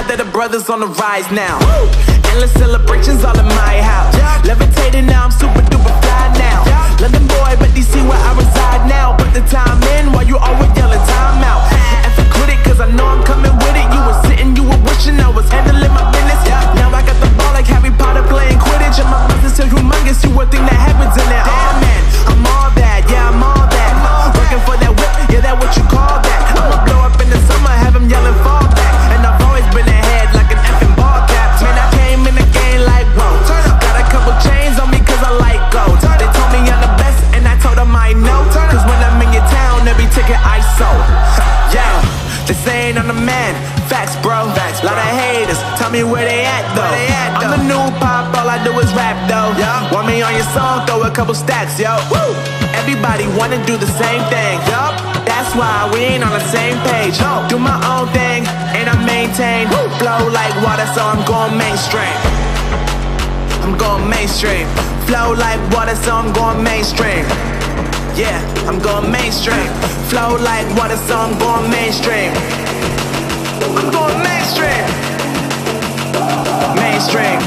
that the brothers on the rise now. Endless celebrations all in my house. Levitating now, I'm super duper fly now. London boy, but DC where I reside now. Put the time in while you always yelling time out. And for quit it, cause I know I'm coming with it. You were sitting, you were wishing I was handling my business. Now I got the ball like Harry Potter playing Quidditch. And my business so humongous, you would think that happens in there. Damn man, I'm all that, yeah I'm all that. Working for that whip, yeah that what you call that. I'ma blow up in the summer, have him yelling fall back. And I've always been ahead like an effing ball cap. Man, I came in the game like whoa. Got a couple chains on me cause I like gold. They told me I'm the best and I told them I know. Cause when I'm in your town, every ticket I sold. Yeah, they saying I'm the man. Facts bro, lot of haters, tell me where they at though. I'm the new pop, all I do is rap though. Want me on your song, throw a couple stacks, yo. Everybody wanna do the same thing. That's why we ain't on the same page. Do my own thing, and I maintain. Flow like water, so I'm going mainstream. I'm going mainstream. Flow like water, so I'm going mainstream. Yeah, I'm going mainstream. Flow like water, so I'm going mainstream. I'm going mainstream. Mainstream.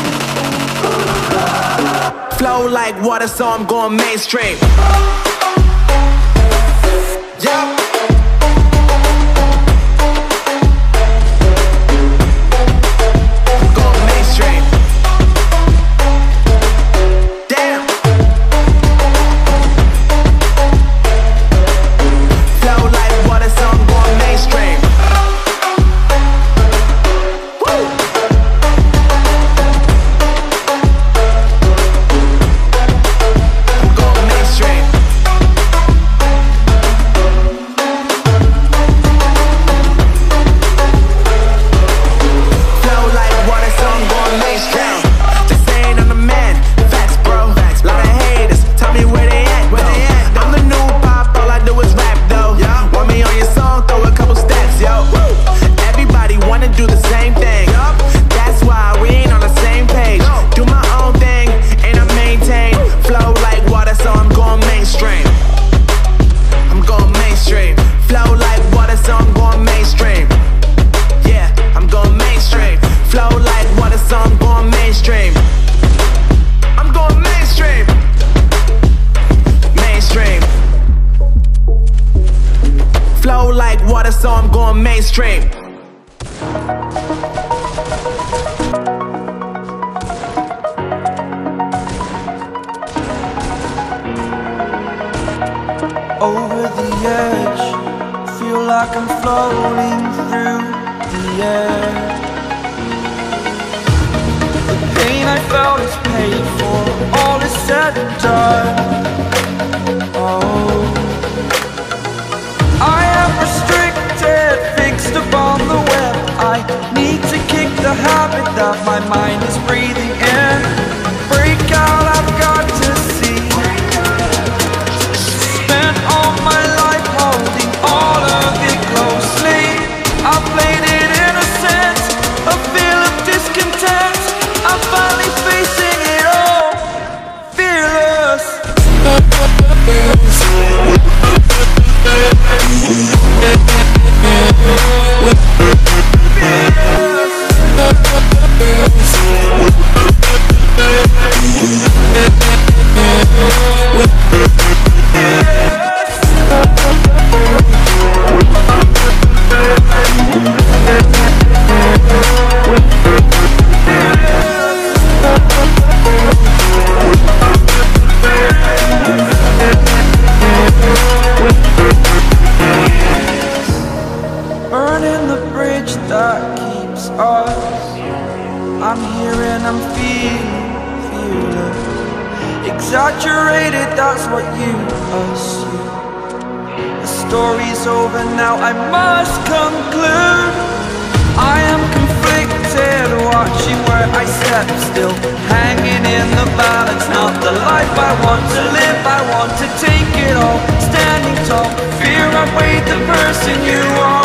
Flow like water, so I'm going mainstream. Yeah. So I'm going mainstream. Over the edge, feel like I'm floating through the air. The pain I felt is paid for, all is said and done. Oh, I am restricted, fixed upon the web. I need to kick the habit that my mind is breathing in. Break out, I've got to see. Spent all my life holding all of it closely. I played it innocent, a feel of discontent. I'm finally facing it all, fearless. Burning the bridge that keeps us. I'm here and I'm fearless. Exaggerated, that's what you assume. The story's over now, I must conclude. I am conflicted, watching where I step still, hanging in the balance. Not the life I want to live, I want to take it all. Standing tall, fear I weighed the person you are.